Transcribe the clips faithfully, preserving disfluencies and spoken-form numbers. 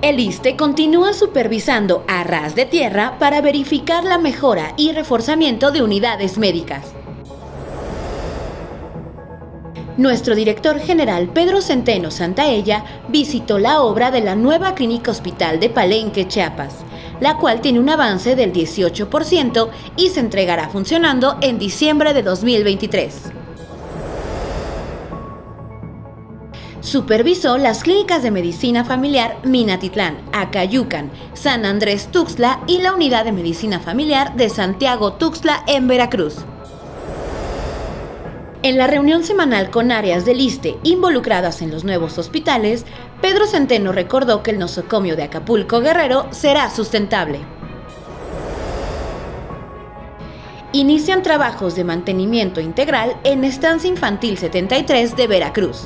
El ISSSTE continúa supervisando a ras de tierra para verificar la mejora y reforzamiento de unidades médicas. Nuestro director general Pedro Centeno Santaella visitó la obra de la nueva Clínica Hospital de Palenque, Chiapas, la cual tiene un avance del dieciocho por ciento y se entregará funcionando en diciembre de dos mil veintitrés. Supervisó las clínicas de medicina familiar Minatitlán, Acayucan, San Andrés Tuxtla y la unidad de medicina familiar de Santiago Tuxtla en Veracruz. En la reunión semanal con áreas del ISSSTE involucradas en los nuevos hospitales, Pedro Centeno recordó que el nosocomio de Acapulco Guerrero será sustentable. Inician trabajos de mantenimiento integral en Estancia Infantil setenta y tres de Veracruz.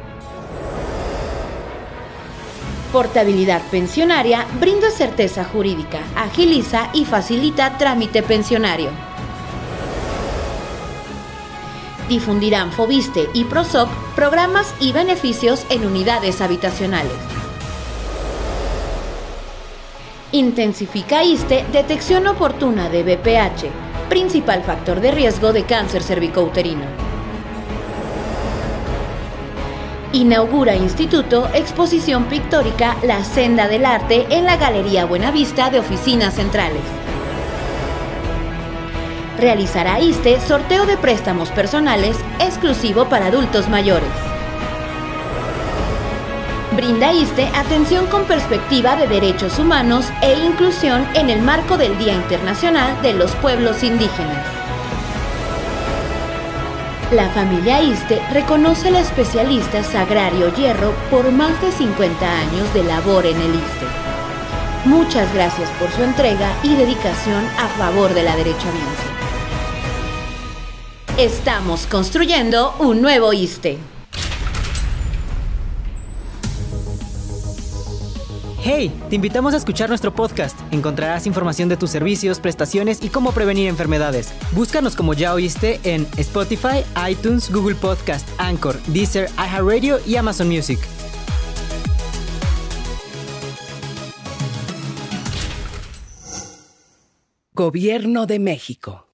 Portabilidad pensionaria brinda certeza jurídica, agiliza y facilita trámite pensionario. Difundirán FOBISSSTE y PROSOP programas y beneficios en unidades habitacionales. Intensifica ISSSTE detección oportuna de B P H, principal factor de riesgo de cáncer cervicouterino. Inaugura Instituto exposición pictórica La Senda del Arte en la Galería Buenavista de Oficinas Centrales. Realizará ISSSTE sorteo de préstamos personales exclusivo para adultos mayores. Brinda ISSSTE atención con perspectiva de derechos humanos e inclusión en el marco del Día Internacional de los Pueblos Indígenas. La familia ISSSTE reconoce a la especialista Sagrario Hierro por más de cincuenta años de labor en el ISSSTE. Muchas gracias por su entrega y dedicación a favor de la derechamencia. Estamos construyendo un nuevo ISSSTE. Hey, te invitamos a escuchar nuestro podcast. Encontrarás información de tus servicios, prestaciones y cómo prevenir enfermedades. Búscanos como Ya Oíste en Spotify, iTunes, Google Podcast, Anchor, Deezer, iHeartRadio y Amazon Music. Gobierno de México.